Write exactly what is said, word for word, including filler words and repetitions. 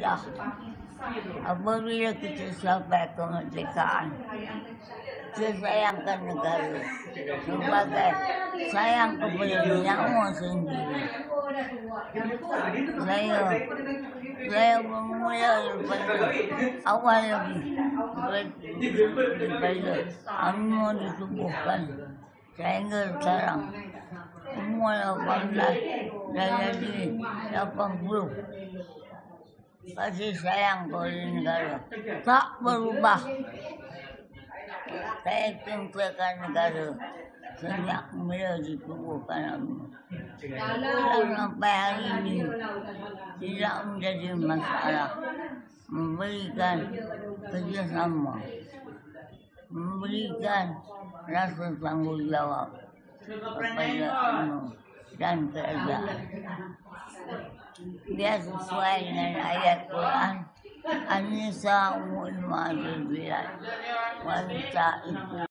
kita. Apabila kita sampai kemerdekaan, kita sayangkan negara sebagai sayang kepada nyawa sendiri. Saya saya bermula daripada awal lagi daripada UMNO ditubuhkan sehingga sekarang umur lapan belas dan jadi lapan puluh. Kasih sayang kepada negara tak berubah. Saya cintakan negara sejak mula ditubuhkan UMNO. Dan sampai hari ini tidak menjadi masalah memberikan kerjasama, memberikan rasa tanggungjawab kepada UMNO dan kerajaan. Dia sesuai dengan ayat Quran An-Nisa umul ma'adil bilad wanita itu